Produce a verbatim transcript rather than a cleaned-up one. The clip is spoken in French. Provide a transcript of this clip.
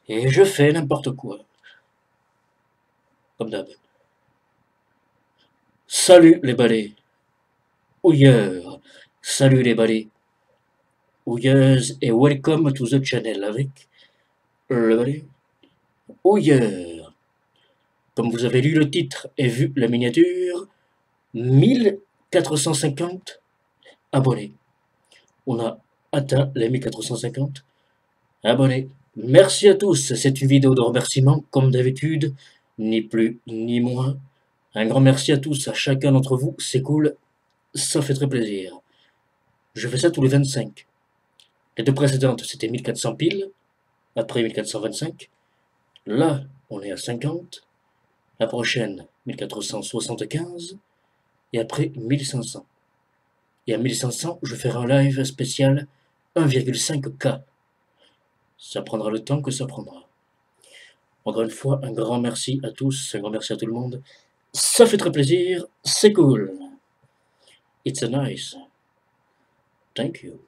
Et je fais n'importe quoi. Comme d'hab. Salut les balais. Ouilleurs. Salut les balais. Ouilleuses et welcome to the channel avec le balai. Ouilleurs. Comme vous avez lu le titre et vu la miniature, mille quatre cent cinquante abonnés. On a atteint les mille quatre cent cinquante abonnés. Merci à tous. C'est une vidéo de remerciement comme d'habitude, ni plus ni moins. Un grand merci à tous, à chacun d'entre vous. C'est cool. Ça fait très plaisir. Je fais ça tous les vingt-cinq. Les deux précédentes, c'était mille quatre cents pile, après mille quatre cent vingt-cinq. Là, on est à cinquante. La prochaine, mille quatre cent soixante-quinze. Et après, mille cinq cents. Et à mille cinq cents, je ferai un live spécial un virgule cinq K. Ça prendra le temps que ça prendra. Encore une fois, un grand merci à tous, un grand merci à tout le monde. Ça fait très plaisir, c'est cool. It's a nice. Thank you.